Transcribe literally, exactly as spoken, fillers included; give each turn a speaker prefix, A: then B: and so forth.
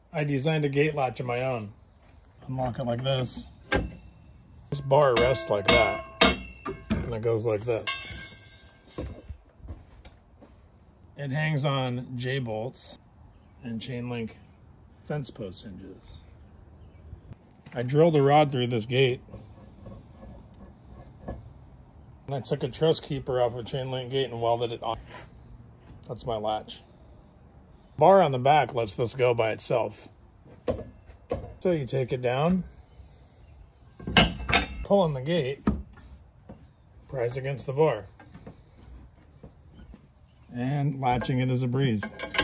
A: I designed a gate latch of my own. Unlock it like this. This bar rests like that, and it goes like this. It hangs on J-bolts and chain link fence post hinges. I drilled a rod through this gate, and I took a truss keeper off a chain link gate and welded it on. That's my latch. Bar on the back lets this go by itself. So you take it down, pull on the gate, prise against the bar, and latching it is a breeze.